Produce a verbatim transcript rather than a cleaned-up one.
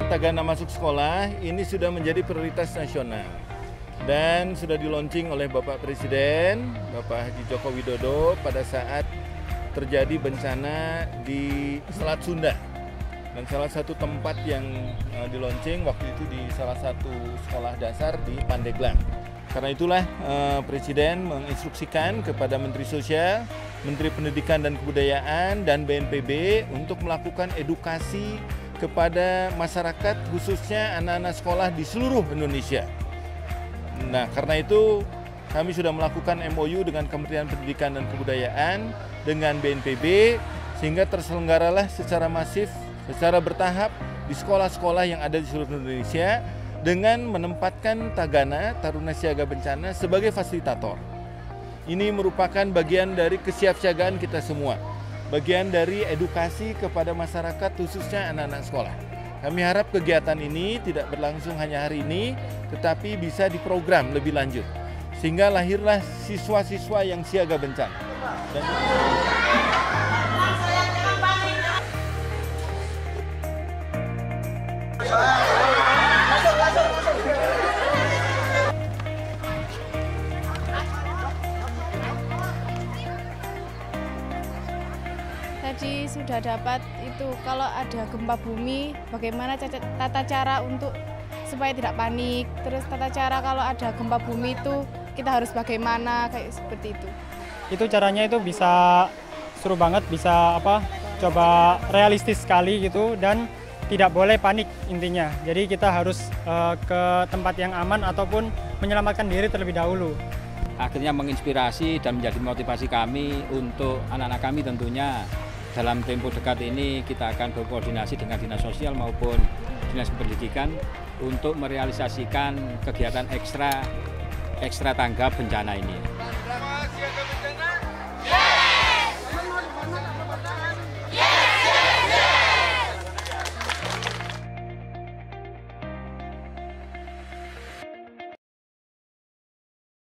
Tagana Masuk Sekolah ini sudah menjadi prioritas nasional dan sudah di-launching oleh Bapak Presiden, Bapak Haji Joko Widodo pada saat terjadi bencana di Selat Sunda. Dan salah satu tempat yang uh, di-launching waktu itu di salah satu sekolah dasar di Pandeglang. Karena itulah uh, Presiden menginstruksikan kepada Menteri Sosial, Menteri Pendidikan dan Kebudayaan, dan B N P B untuk melakukan edukasi kepada masyarakat, khususnya anak-anak sekolah di seluruh Indonesia. Nah, karena itu kami sudah melakukan M O U dengan Kementerian Pendidikan dan Kebudayaan dengan B N P B sehingga terselenggaralah secara masif, secara bertahap di sekolah-sekolah yang ada di seluruh Indonesia dengan menempatkan Tagana Taruna Siaga Bencana sebagai fasilitator. Ini merupakan bagian dari kesiapsiagaan kita semua, bagian dari edukasi kepada masyarakat khususnya anak-anak sekolah. Kami harap kegiatan ini tidak berlangsung hanya hari ini, tetapi bisa diprogram lebih lanjut. Sehingga lahirlah siswa-siswa yang siaga bencana. Dan Tadi sudah dapat itu kalau ada gempa bumi bagaimana tata cara untuk supaya tidak panik, terus tata cara kalau ada gempa bumi itu kita harus bagaimana, kayak seperti itu. Itu caranya itu bisa seru banget, bisa apa coba realistis sekali gitu dan tidak boleh panik intinya. Jadi kita harus uh, ke tempat yang aman ataupun menyelamatkan diri terlebih dahulu. Akhirnya menginspirasi dan menjadi motivasi kami untuk anak-anak kami tentunya. Dalam tempo dekat ini kita akan berkoordinasi dengan Dinas Sosial maupun Dinas Pendidikan untuk merealisasikan kegiatan ekstra ekstra tanggap bencana ini.